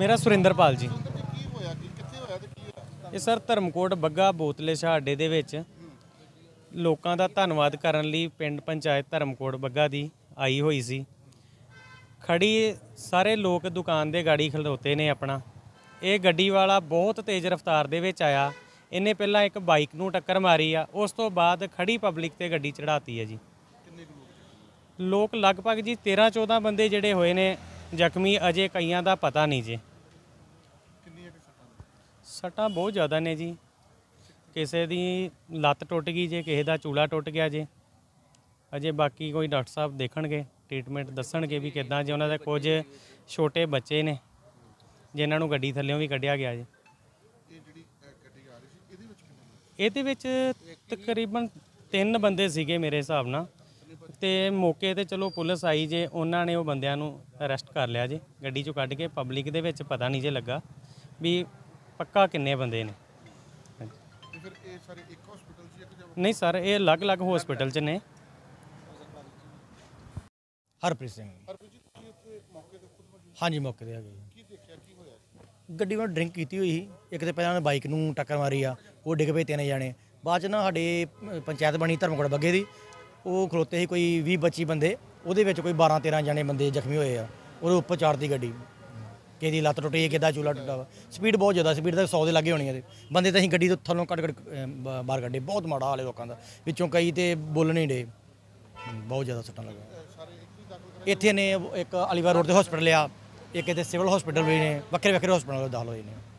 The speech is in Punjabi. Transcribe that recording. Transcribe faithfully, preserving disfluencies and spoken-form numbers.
मेरा सुरिंदरपाल जी। ਇਹ ਸਰ ਧਰਮਕੋਟ ਬੱਗਾ ਬੋਤਲੇ ਸ਼ਾਹ ਅੱਡੇ ਦੇ ਵਿੱਚ ਲੋਕਾਂ ਦਾ ਧੰਨਵਾਦ ਕਰਨ ਲਈ ਪਿੰਡ ਪੰਚਾਇਤ ਧਰਮਕੋਟ ਬੱਗਾ ਦੀ ਆਈ ਹੋਈ ਸੀ। ਖੜੀ ਸਾਰੇ ਲੋਕ ਦੁਕਾਨ ਦੇ ਗਾੜੀ ਖਲੋਤੇ ਨੇ ਆਪਣਾ। ਇਹ ਗੱਡੀ ਵਾਲਾ ਬਹੁਤ ਤੇਜ਼ ਰਫ਼ਤਾਰ ਦੇ ਵਿੱਚ ਆਇਆ। ਇਹਨੇ ਪਹਿਲਾਂ ਇੱਕ ਬਾਈਕ ਨੂੰ ਟੱਕਰ ਮਾਰੀ ਆ, ਉਸ ਤੋਂ ਬਾਅਦ ਖੜੀ ਪਬਲਿਕ ਤੇ ਗੱਡੀ ਚੜਾਤੀ ਹੈ ਜੀ। ਲੋਕ ਲਗਭਗ ਜੀ तेरह चौदह ਬੰਦੇ ਜਿਹੜੇ ਹੋਏ ਨੇ ਜ਼ਖਮੀ, ਅਜੇ ਕਈਆਂ ਦਾ ਪਤਾ ਨਹੀਂ ਜੀ। ਸੱਟਾਂ ਬਹੁਤ ਜ਼ਿਆਦਾ ਨੇ ਜੀ। ਕਿਸੇ ਦੀ ਲੱਤ ਟੁੱਟ ਗਈ ਜੇ, ਕਿਸੇ ਦਾ ਚੂਲਾ ਟੁੱਟ ਗਿਆ ਜੇ। ਅਜੇ ਬਾਕੀ ਕੋਈ ਡਾਕਟਰ ਸਾਹਿਬ ਦੇਖਣਗੇ, ਟ੍ਰੀਟਮੈਂਟ ਦੱਸਣਗੇ ਵੀ ਕਿੱਦਾਂ ਜੇ। ਉਹਨਾਂ ਦੇ ਕੁਝ ਛੋਟੇ ਬੱਚੇ ਨੇ ਜਿਨ੍ਹਾਂ ਨੂੰ ਗੱਡੀ ਥੱਲਿਓਂ ਵੀ ਕੱਢਿਆ ਗਿਆ ਜੀ। ਇਹਦੇ ਵਿੱਚ ਤਕਰੀਬਨ ਤਿੰਨ ਬੰਦੇ ਸੀਗੇ ਮੇਰੇ ਹਿਸਾਬ ਨਾਲ, ਤੇ ਮੌਕੇ ਤੇ ਚਲੋ ਪੁਲਿਸ ਆਈ ਜੇ, ਉਹਨਾਂ ਨੇ ਉਹ ਬੰਦਿਆਂ ਨੂੰ ਅਰੈਸਟ ਕਰ ਲਿਆ ਜੇ ਗੱਡੀ 'ਚੋਂ ਕੱਢ ਕੇ। ਪਬਲਿਕ ਦੇ ਵਿੱਚ ਪਤਾ ਨਹੀਂ ਜੇ ਲੱਗਾ ਵੀ ਪੱਕਾ ਕਿੰਨੇ ਬੰਦੇ ਨੇ। ਨਹੀਂ ਸਰ, ਇਹ ਅਲੱਗ-ਅਲੱਗ ਹਸਪੀਟਲ 'ਚ ਨੇ। ਹਰਪ੍ਰੀਤ ਸਿੰਘ। ਹਾਂਜੀ ਮੌਕੇ ਤੇ ਆ ਗਏ। ਗੱਡੀ ਵਿੱਚ ਡਰਿੰਕ ਕੀਤੀ ਹੋਈ ਸੀ। ਇੱਕ ਤੇ ਪਹਿਲਾਂ ਉਹਨੇ ਬਾਈਕ ਨੂੰ ਟੱਕਰ ਮਾਰੀ ਆ, ਉਹ ਡਿੱਗ ਪਏ ਤਿੰਨ ਜਾਣੇ। ਬਾਅਦ 'ਚ ਨਾ ਸਾਡੇ ਪੰਚਾਇਤ ਬਣੀ ਧਰਮਕੋਟ ਬੱਗੇ ਦੀ, ਉਹ ਖਲੋਤੇ ਸੀ ਕੋਈ ਵੀਹ ਪੱਚੀ ਬੰਦੇ। ਉਹਦੇ ਵਿੱਚ ਕੋਈ ਬਾਰਾਂ ਤੇਰਾਂ ਜਾਣੇ ਬੰਦੇ ਜ਼ਖਮੀ ਹੋਏ ਆ। ਉਹਦੇ ਉੱਪਰ ਚਾੜਤੀ ਗੱਡੀ, ਕਿਸੇ ਦੀ ਲੱਤ ਟੁੱਟੀ, ਕਿਹਦਾ ਚੂਲਾ ਟੁੱਟਾ ਵਾ। ਸਪੀਡ ਬਹੁਤ ਜ਼ਿਆਦਾ, ਸਪੀਡ ਤਾਂ ਸੌ ਦੇ ਲਾਗੇ ਹੋਣੀ ਇਹਦੇ। ਬੰਦੇ ਤਾਂ ਅਸੀਂ ਗੱਡੀ ਤੋਂ ਥੱਲੋਂ ਕੱਢ ਕੱਢ ਬਾਹਰ ਕੱਢੇ। ਬਹੁਤ ਮਾੜਾ ਹਾਲ ਹੈ ਲੋਕਾਂ ਦਾ, ਵਿੱਚੋਂ ਕਈ ਤੇ ਬੋਲ ਨਹੀਂ ਡੇ। ਬਹੁਤ ਜ਼ਿਆਦਾ ਸੱਟਾਂ ਲੱਗਾ। ਇੱਥੇ ਨੇ ਇੱਕ ਅਲੀਵਾਰ ਰੋਡ ਤੇ ਹਸਪੀਟਲ ਆ, ਇੱਕ ਇੱਥੇ ਸਿਵਲ ਹਸਪੀਟਲ ਵੀ ਨੇ, ਵੱਖਰੇ ਵੱਖਰੇ ਹਸਪੀਟਲ ਦਾਖਲ ਹੋਏ ਨੇ।